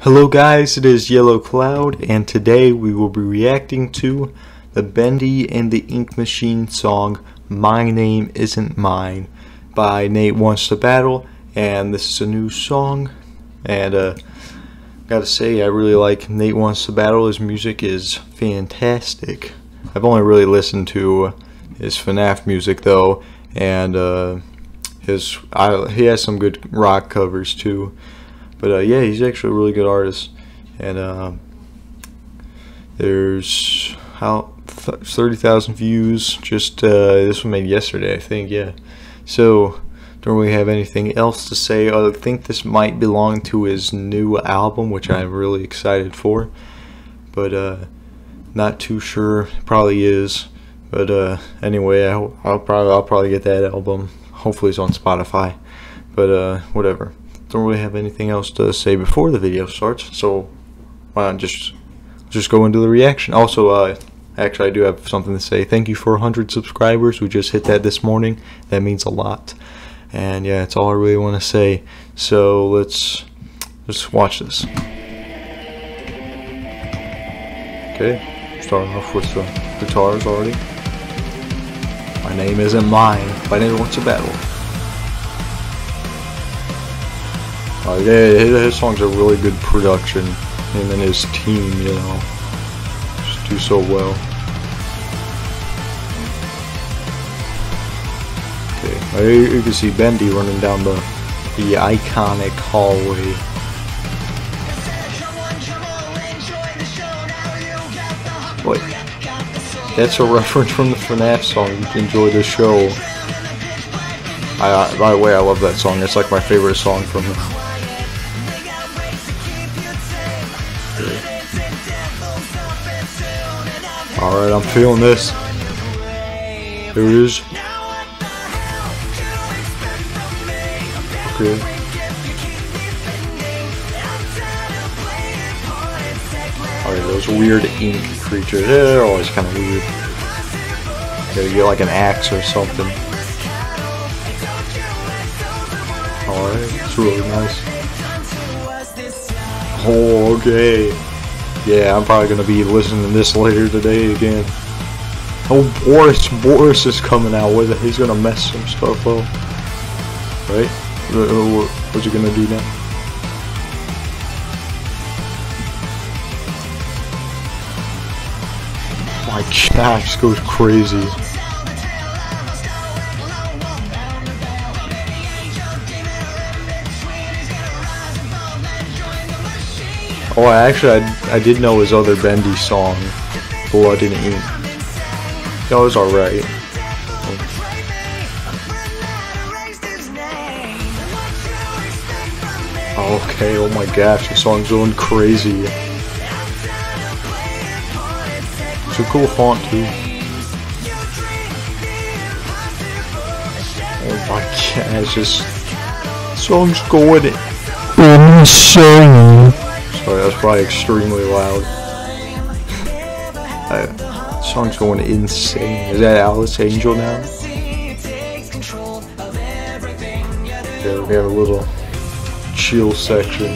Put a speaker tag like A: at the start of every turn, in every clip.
A: Hello guys, it is Yellow Cloud, and today we will be reacting to the Bendy and the Ink Machine song My Name Isn't Mine by Nate Wants to Battle. And this is a new song, and gotta say, I really like Nate Wants to Battle. His music is fantastic. I've only really listened to his FNAF music though, and he has some good rock covers too. But yeah, he's actually a really good artist, and there's 30,000 views. Just this one made yesterday, I think. Yeah, so don't really have anything else to say. I think this might belong to his new album, which I'm really excited for, but not too sure. Probably is, but anyway, I'll probably get that album. Hopefully it's on Spotify, but whatever. Don't really have anything else to say before the video starts, so why not just go into the reaction. Also, actually I do have something to say. Thank you for 100 subscribers. We just hit that this morning. That means a lot, and yeah, that's all I really want to say. So let's watch this. Okay, starting off with the guitars already. My Name Isn't Mine by Nate Wants to Battle. Yeah, his songs are really good production. Him and his team, you know, just do so well. Okay, you can see Bendy running down the iconic hallway. Wait, that's a reference from the FNAF song. You can enjoy the show. By the way, I love that song. It's like my favorite song from him. Alright, I'm feeling this. Here it is. Okay. Alright, those weird ink creatures. They're always kind of weird. Gotta get like an axe or something. Alright, it's really nice. Oh, okay. Yeah, I'm probably gonna be listening to this later today again. Oh, Boris is coming out with it. He's gonna mess some stuff up, right? What's he gonna do now? My gosh, this goes crazy. Oh, I did know his other Bendy song, Blood and Ink. That was alright. Okay, oh my gosh, the song's going crazy. It's a cool font too. Oh my gosh, this song's going insane. Sorry, that's probably extremely loud. The song's going insane. Is that Alice Angel now? Yeah, we have a little chill section.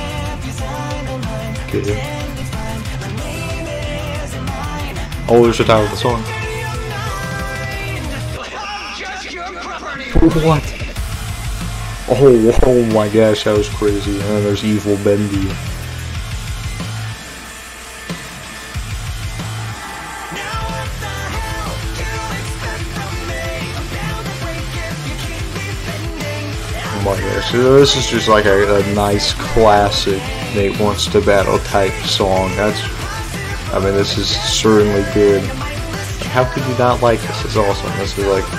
A: Okay. Oh, there's the title of the song. What? Oh my gosh, that was crazy. And then there's Evil Bendy. Oh my gosh, this is just like a nice classic Nate Wants to Battle type song. I mean, this is certainly good. How could you not like this? It's awesome. This is like,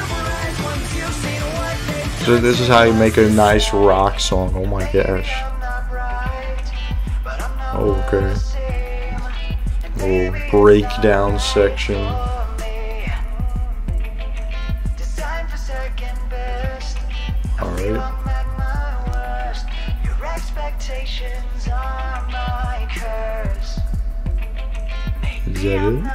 A: so this is how you make a nice rock song. Oh my gosh. Okay. Little breakdown section. Alright. Is that it?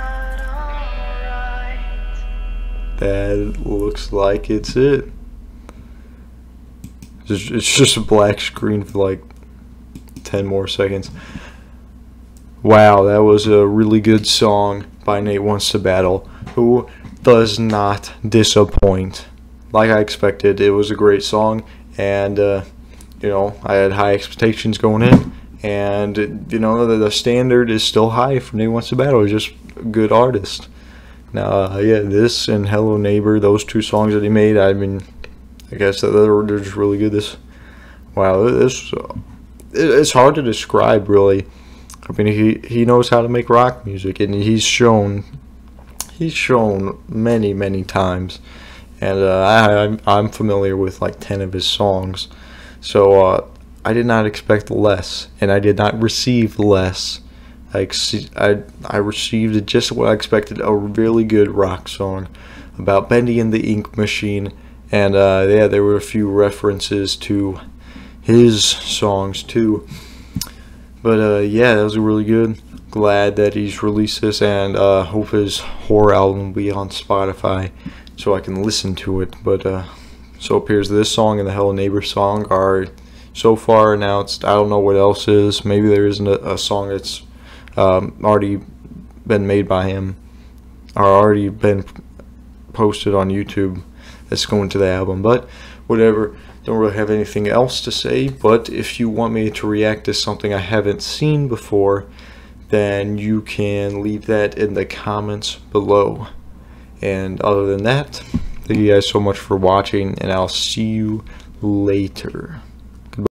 A: That looks like it's it. It's just a black screen for like 10 more seconds. Wow, that was a really good song by Nate Wants to Battle, who does not disappoint. Like I expected, it was a great song, and you know, I had high expectations going in, and you know, the standard is still high for Nate Wants to Battle. He's just a good artist. Now, yeah, this and Hello Neighbor, those two songs that he made, I mean, I guess they're just really good. It's hard to describe, really. I mean, he knows how to make rock music, and he's shown many times, and I'm familiar with like 10 of his songs, so I did not expect less, and I did not receive less. I received just what I expected, a really good rock song about Bendy and the Ink Machine, and yeah, there were a few references to his songs too. But yeah, that was really good. Glad that he's released this, and hope his horror album will be on Spotify so I can listen to it. But so it appears this song and the Hello Neighbor song are so far announced. I don't know what else is. Maybe there isn't a song that's already been made by him or already been posted on YouTube that's going to the album. But whatever. Don't really have anything else to say, but if you want me to react to something I haven't seen before, then you can leave that in the comments below. And other than that, thank you guys so much for watching, and I'll see you later.